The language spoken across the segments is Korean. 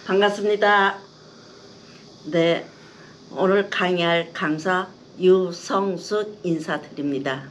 반갑습니다. 네, 오늘 강의할 강사 유성숙 인사드립니다.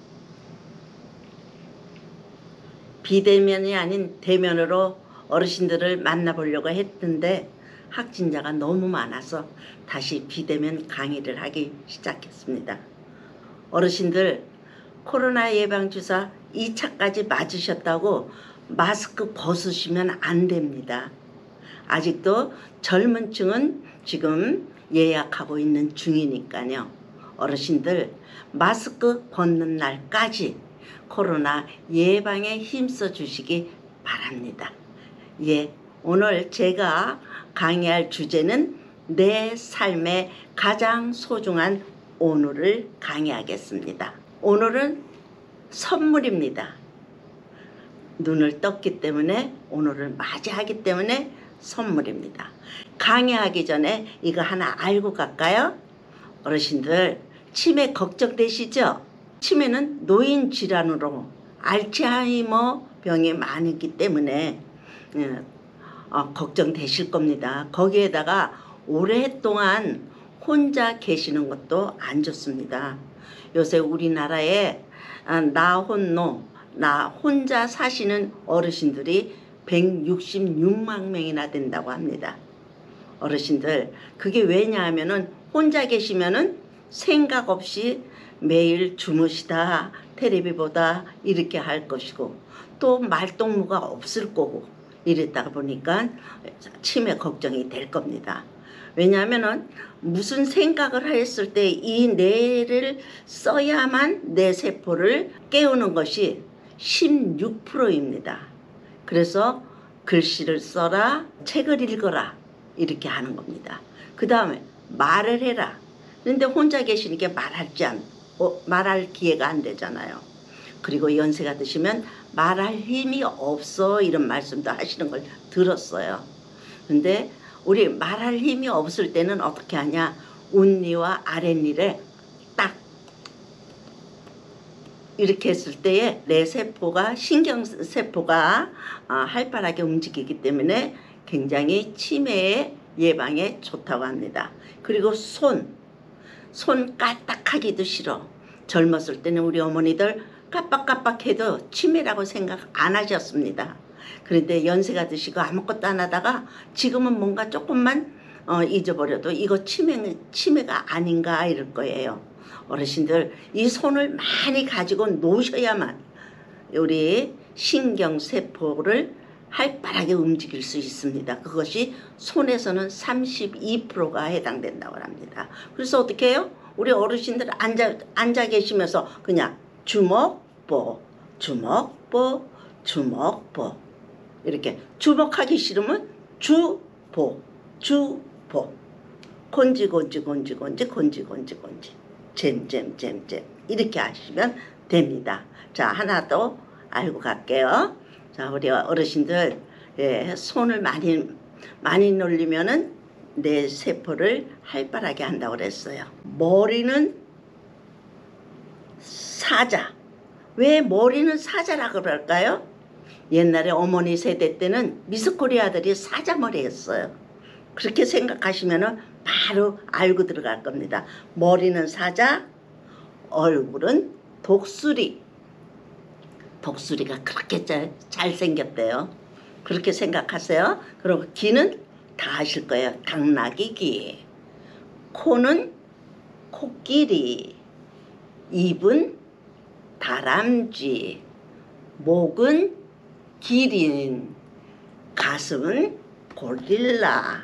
비대면이 아닌 대면으로 어르신들을 만나보려고 했는데 확진자가 너무 많아서 다시 비대면 강의를 하기 시작했습니다. 어르신들 코로나 예방주사 2차까지 맞으셨다고 마스크 벗으시면 안 됩니다. 아직도 젊은 층은 지금 예약하고 있는 중이니까요. 어르신들 마스크 벗는 날까지 코로나 예방에 힘써 주시기 바랍니다. 예, 오늘 제가 강의할 주제는 내 삶의 가장 소중한 오늘을 강의하겠습니다. 오늘은 선물입니다. 눈을 떴기 때문에 오늘을 맞이하기 때문에 선물입니다. 강의하기 전에 이거 하나 알고 갈까요? 어르신들 치매 걱정되시죠? 치매는 노인 질환으로 알츠하이머 병이 많기 때문에 걱정되실 겁니다. 거기에다가 오랫동안 혼자 계시는 것도 안 좋습니다. 요새 우리나라에 나 혼자 사시는 어르신들이 166만 명이나 된다고 합니다. 어르신들 그게 왜냐하면은 혼자 계시면은 생각 없이 매일 주무시다 텔레비 보다 이렇게 할 것이고 또 말동무가 없을 거고 이랬다 보니까 치매 걱정이 될 겁니다. 왜냐하면은 무슨 생각을 했을 때 이 뇌를 써야만 뇌 세포를 깨우는 것이 16%입니다. 그래서 글씨를 써라, 책을 읽어라 이렇게 하는 겁니다. 그 다음에 말을 해라. 그런데 혼자 계시니까 말할 기회가 안 되잖아요. 그리고 연세가 드시면 말할 힘이 없어 이런 말씀도 하시는 걸 들었어요. 근데 우리 말할 힘이 없을 때는 어떻게 하냐? 웃니와 아랫니를 딱 이렇게 했을 때에 뇌 세포가 신경세포가 활발하게 움직이기 때문에 굉장히 치매 예방에 좋다고 합니다. 그리고 손 까딱하기도 싫어. 젊었을 때는 우리 어머니들 깜빡깜빡해도 치매라고 생각 안 하셨습니다. 그런데 연세가 드시고 아무것도 안 하다가 지금은 뭔가 조금만 잊어버려도 이거 치매가 아닌가 이럴 거예요. 어르신들 이 손을 많이 가지고 노셔야만 우리 신경세포를 활발하게 움직일 수 있습니다. 그것이 손에서는 32%가 해당된다고 합니다. 그래서 어떻게 해요? 우리 어르신들 앉아 계시면서 그냥 주먹보 이렇게 주먹하기 싫으면 주보 곤지 잼 이렇게 하시면 됩니다. 자, 하나 더 알고 갈게요. 자, 우리 어르신들 손을 많이 놀리면은 뇌 세포를 활발하게 한다고 그랬어요. 머리는 사자. 왜 머리는 사자라고 그럴까요? 옛날에 어머니 세대 때는 미스코리아들이 사자머리 했어요. 그렇게 생각하시면은 바로 알고 들어갈 겁니다. 머리는 사자, 얼굴은 독수리. 독수리가 그렇게 잘생겼대요. 그렇게 생각하세요. 그리고 귀는 다 아실 거예요. 당나귀 귀. 코는 코끼리. 입은 다람쥐. 목은 기린. 가슴은 고릴라.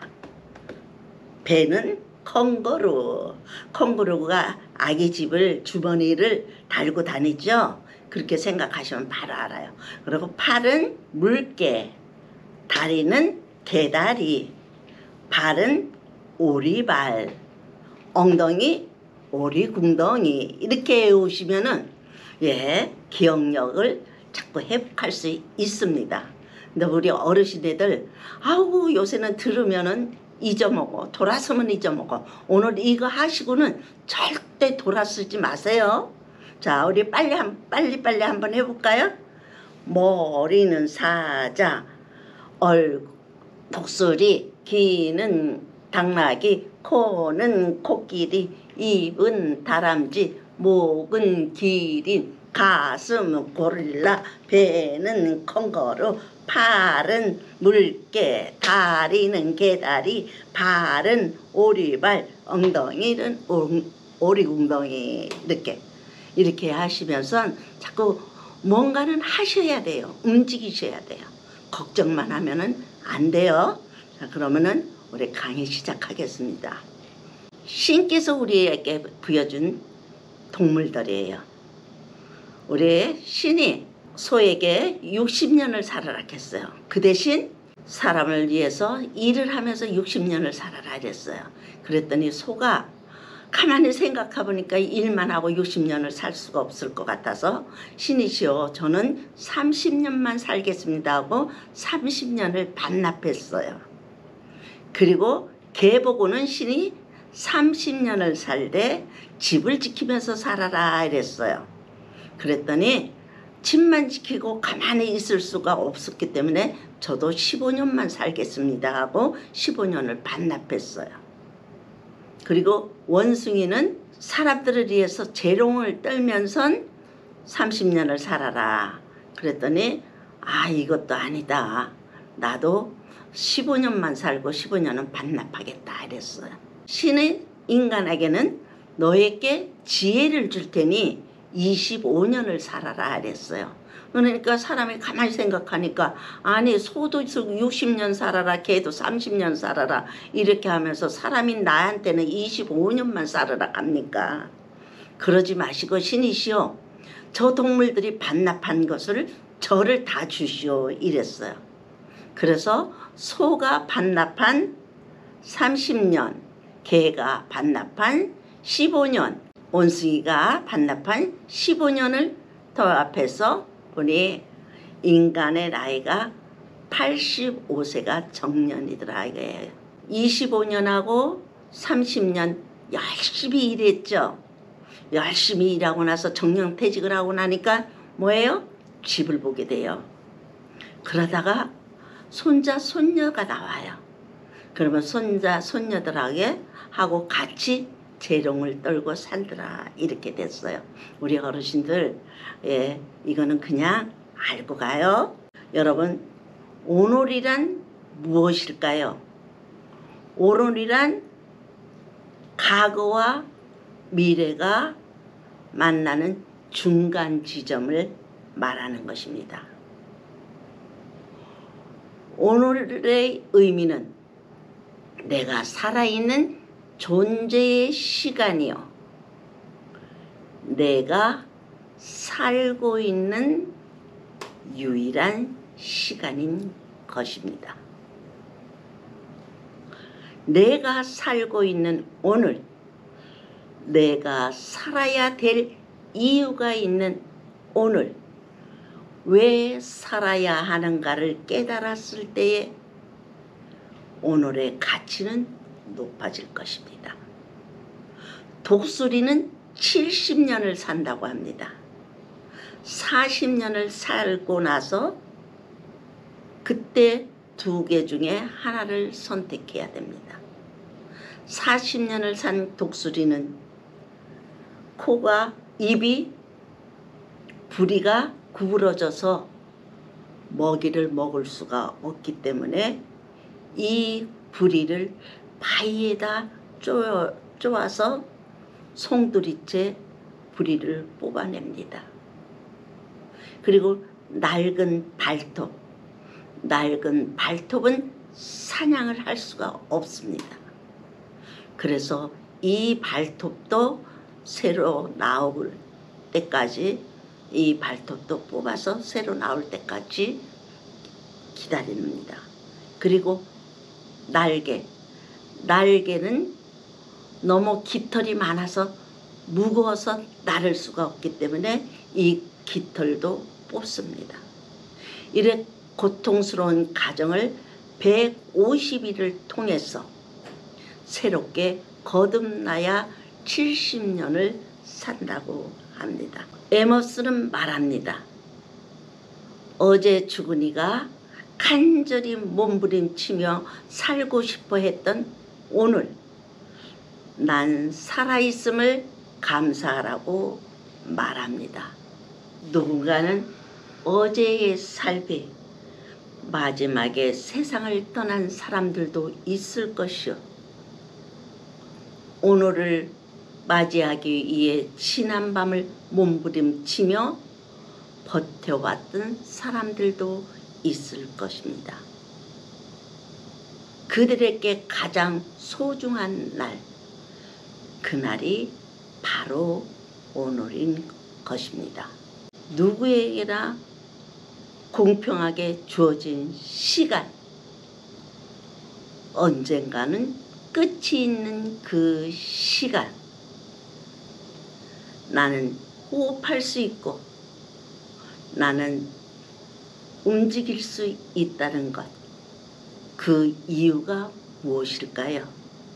배는 캥거루. 캥거루가 아기 집을 주머니를 달고 다니죠. 그렇게 생각하시면 바로 알아요. 그리고 팔은 물개. 다리는 개다리. 발은 오리발. 엉덩이 오리궁덩이. 이렇게 외우시면은 기억력을 자꾸 회복할 수 있습니다. 근데 우리 어르신들 요새는 들으면은 잊어먹어. 돌아서면 잊어먹어. 오늘 이거 하시고는 절대 돌아서지 마세요. 자, 우리 빨리 한번 해볼까요? 머리는 사자, 독수리, 귀는 당나귀, 코는 코끼리, 입은 다람쥐, 목은 기린, 가슴은 고릴라, 배는 캥거루, 팔은 물개, 다리는 개다리, 발은 오리발, 엉덩이는 오리궁덩이. 이렇게 하시면서 자꾸 뭔가는 하셔야 돼요. 움직이셔야 돼요. 걱정만 하면은 안 돼요. 자, 그러면은 우리 강의 시작하겠습니다. 신께서 우리에게 부여준 동물들이에요. 우리 신이 소에게 60년을 살아라 했어요. 그 대신 사람을 위해서 일을 하면서 60년을 살아라 그랬어요. 그랬더니 소가 가만히 생각해 보니까 일만 하고 60년을 살 수가 없을 것 같아서 신이시여 저는 30년만 살겠습니다 하고 30년을 반납했어요. 그리고 개 보고는 신이 30년을 살되 집을 지키면서 살아라 이랬어요. 그랬더니 집만 지키고 가만히 있을 수가 없었기 때문에 저도 15년만 살겠습니다 하고 15년을 반납했어요. 그리고 원숭이는 사람들을 위해서 재롱을 떨면서 30년을 살아라. 그랬더니 이것도 아니다. 나도 15년만 살고 15년은 반납하겠다 이랬어요. 신은 인간에게는 너에게 지혜를 줄 테니 25년을 살아라 그랬어요. 그러니까 사람이 가만히 생각하니까 소도 60년 살아라, 개도 30년 살아라 이렇게 하면서 사람인 나한테는 25년만 살아라 갑니까? 그러지 마시고 신이시여 저 동물들이 반납한 것을 저를 다 주시오 이랬어요. 그래서 소가 반납한 30년, 개가 반납한 15년, 원숭이가 반납한 15년을 더합해서 우리 인간의 나이가 85세가 정년이더라 이거예요. 25년하고 30년 열심히 일했죠. 열심히 일하고 나서 정년퇴직을 하고 나니까 뭐예요? 집을 보게 돼요. 그러다가 손자 손녀가 나와요. 그러면 손자 손녀들하고 하고 같이 재롱을 떨고 살더라 이렇게 됐어요. 우리 어르신들 이거는 그냥 알고 가요. 여러분 오늘이란 무엇일까요? 오늘이란 과거와 미래가 만나는 중간 지점을 말하는 것입니다. 오늘의 의미는 내가 살아있는 존재의 시간이요. 내가 살고 있는 유일한 시간인 것입니다. 내가 살고 있는 오늘, 내가 살아야 될 이유가 있는 오늘, 왜 살아야 하는가를 깨달았을 때에 오늘의 가치는 높아질 것입니다. 독수리는 70년을 산다고 합니다. 40년을 살고 나서 그때 두 개 중에 하나를 선택해야 됩니다. 40년을 산 독수리는 코가 입이 부리가 구부러져서 먹이를 먹을 수가 없기 때문에 이 부리를 바위에다 쪼아서 송두리째 부리를 뽑아냅니다. 그리고 낡은 발톱은 사냥을 할 수가 없습니다. 그래서 이 발톱도 새로 나올 때까지 이 발톱도 뽑아서 새로 나올 때까지 기다립니다. 그리고 날개는 너무 깃털이 많아서 무거워서 나를 수가 없기 때문에 이 깃털도 뽑습니다. 이래 고통스러운 과정을 150일을 통해서 새롭게 거듭나야 70년을 산다고 합니다. 에머스는 말합니다. 어제 죽은 이가 간절히 몸부림치며 살고 싶어 했던 오늘, 난 살아있음을 감사하라고 말합니다. 누군가는 어제의 삶이 마지막에 세상을 떠난 사람들도 있을 것이요, 오늘을 맞이하기 위해 지난 밤을 몸부림치며 버텨왔던 사람들도 있을 것입니다. 그들에게 가장 소중한 날, 그날이 바로 오늘인 것입니다. 누구에게나 공평하게 주어진 시간, 언젠가는 끝이 있는 그 시간, 나는 호흡할 수 있고 나는 움직일 수 있다는 것, 그 이유가 무엇일까요?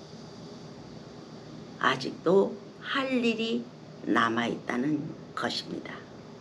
아직도 할 일이 남아있다는 것입니다.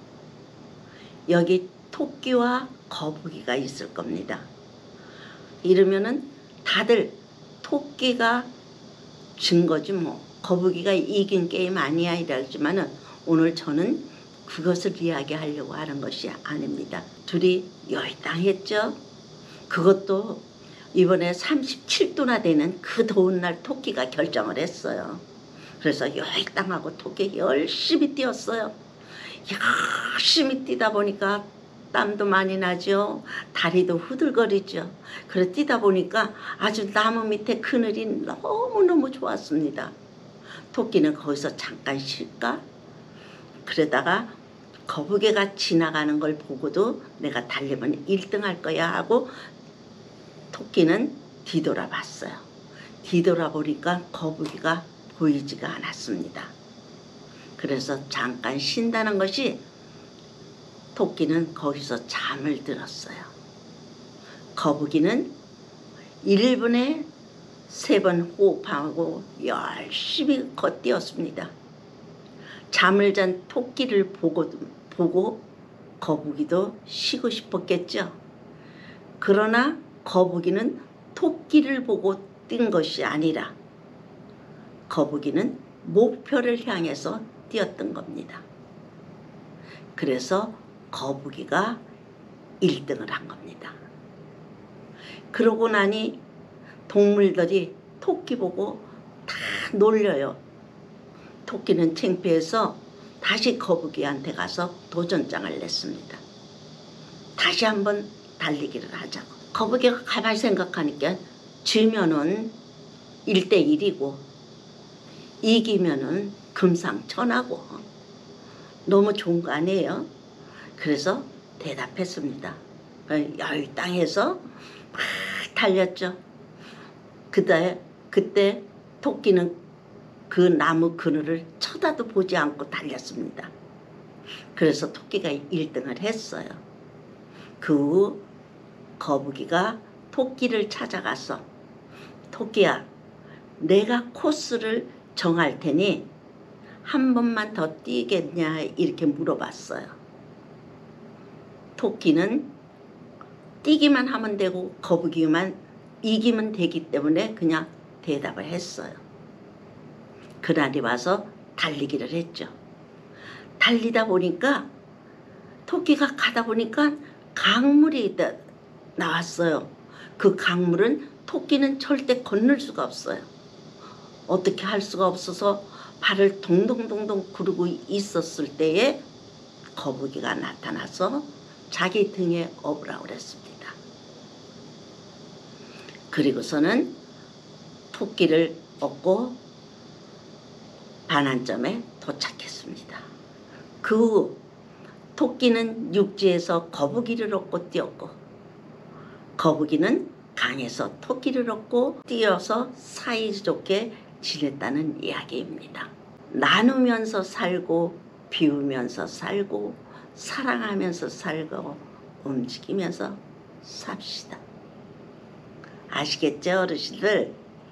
여기 토끼와 거북이가 있을 겁니다. 이러면은 다들 토끼가 진 거지 뭐, 거북이가 이긴 게임 아니야 이러지만은 오늘 저는 그것을 이야기하려고 하는 것이 아닙니다. 둘이 열당했죠. 그것도 이번에 37도나 되는 그 더운 날 토끼가 결정을 했어요. 그래서 열당하고 토끼 열심히 뛰었어요. 열심히 뛰다 보니까 땀도 많이 나죠. 다리도 후들거리죠. 그래 뛰다 보니까 아주 나무 밑에 그늘이 너무너무 좋았습니다. 토끼는 거기서 잠깐 쉴까? 그러다가 거북이가 지나가는 걸 보고도 내가 달리면 1등 할 거야 하고 토끼는 뒤돌아봤어요. 뒤돌아보니까 거북이가 보이지가 않았습니다. 그래서 잠깐 쉰다는 것이, 토끼는 거기서 잠을 들었어요. 거북이는 1분에 3번 호흡하고 열심히 걷뛰었습니다. 잠을 잔 토끼를 보고 거북이도 쉬고 싶었겠죠. 그러나 거북이는 토끼를 보고 뛴 것이 아니라 거북이는 목표를 향해서 뛰었던 겁니다. 그래서 거북이가 1등을 한 겁니다. 그러고 나니 동물들이 토끼 보고 다 놀려요. 토끼는 창피해서 다시 거북이한테 가서 도전장을 냈습니다. 다시 한번 달리기를 하자고. 거북이가 가만히 생각하니까 지면은 1대1이고 이기면은 금상첨화고 너무 좋은 거 아니에요? 그래서 대답했습니다. 열당해서 막 달렸죠. 그때 토끼는 그 나무 그늘을 쳐다도 보지 않고 달렸습니다. 그래서 토끼가 1등을 했어요. 그 후 거북이가 토끼를 찾아가서, 토끼야, 내가 코스를 정할 테니 한 번만 더 뛰겠냐 이렇게 물어봤어요. 토끼는 뛰기만 하면 되고 거북이만 이기면 되기 때문에 그냥 대답을 했어요. 그날이 와서 달리기를 했죠. 달리다 보니까 토끼가 가다 보니까 강물이 나왔어요. 그 강물은 토끼는 절대 건널 수가 없어요. 어떻게 할 수가 없어서 발을 동동동동 구르고 있었을 때에 거북이가 나타나서 자기 등에 업으라고 그랬습니다. 그리고서는 토끼를 얻고 반환점에 도착했습니다. 그 후 토끼는 육지에서 거북이를 얻고 뛰었고 거북이는 강에서 토끼를 얻고 뛰어서 사이좋게 지냈다는 이야기입니다. 나누면서 살고 비우면서 살고 사랑하면서 살고 움직이면서 삽시다. 아시겠죠, 어르신들?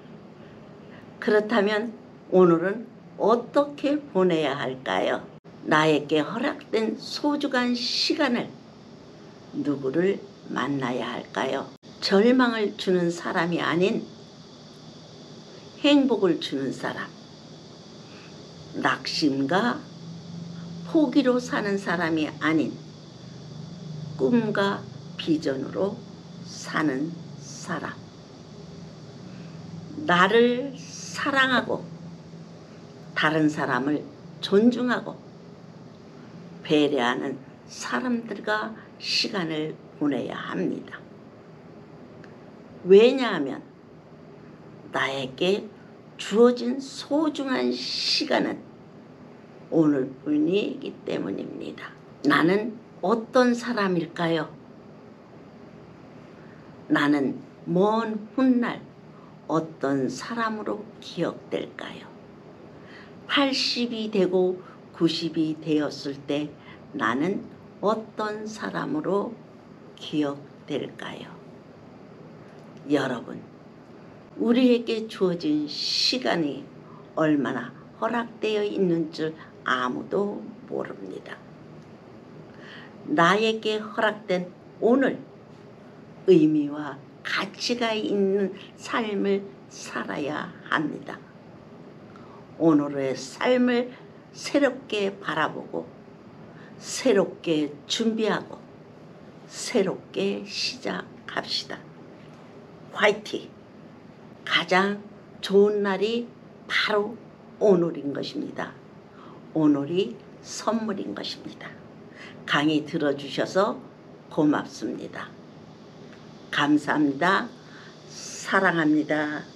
그렇다면 오늘은 어떻게 보내야 할까요? 나에게 허락된 소중한 시간을 누구를 만나야 할까요? 절망을 주는 사람이 아닌 행복을 주는 사람, 낙심과 포기로 사는 사람이 아닌 꿈과 비전으로 사는 사람, 나를 사랑하고 다른 사람을 존중하고 배려하는 사람들과 시간을 보내야 합니다. 왜냐하면 나에게 주어진 소중한 시간은 오늘뿐이기 때문입니다. 나는 어떤 사람일까요? 나는 먼 훗날 어떤 사람으로 기억될까요? 80이 되고 90이 되었을 때 나는 어떤 사람으로 기억될까요? 여러분, 우리에게 주어진 시간이 얼마나 허락되어 있는 줄 아무도 모릅니다. 나에게 허락된 오늘, 의미와 가치가 있는 삶을 살아야 합니다. 오늘의 삶을 새롭게 바라보고 새롭게 준비하고 새롭게 시작합시다. 화이팅! 가장 좋은 날이 바로 오늘인 것입니다. 오늘이 선물인 것입니다. 강의 들어주셔서 고맙습니다. 감사합니다. 사랑합니다.